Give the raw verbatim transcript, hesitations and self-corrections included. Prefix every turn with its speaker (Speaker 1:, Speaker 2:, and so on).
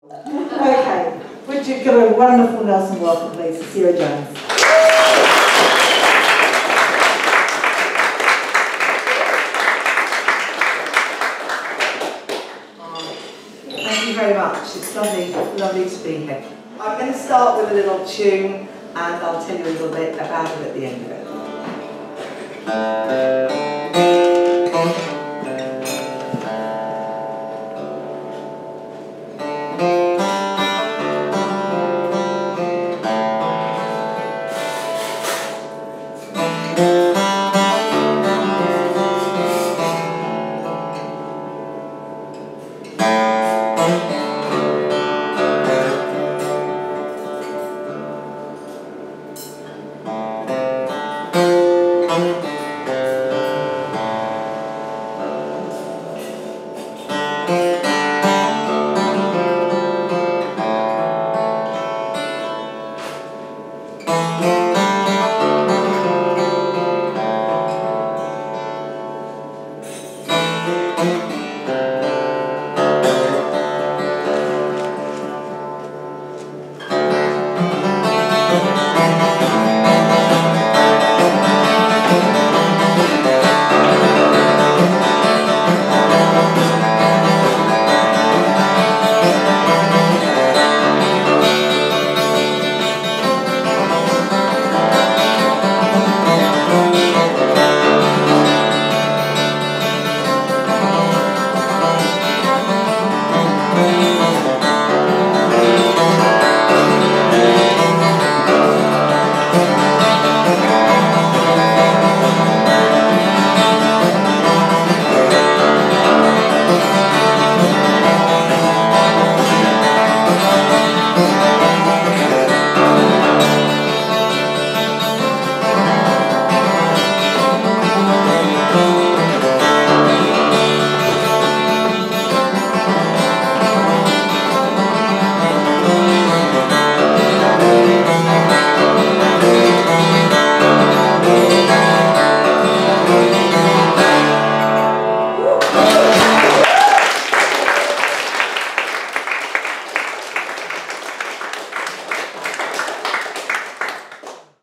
Speaker 1: Okay, would you give a wonderful Nelson welcome, please, to Sarah Jones. Thank you very much. It's lovely, lovely to be here. I'm going to start with a little tune, and I'll tell you a little bit about it at the end of it.